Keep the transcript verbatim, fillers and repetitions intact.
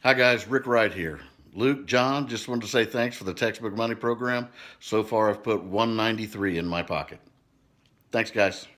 Hi guys, Rick Wright here. Luke, John, just wanted to say thanks for the textbook money program. So far I've put one ninety-three in my pocket. Thanks guys.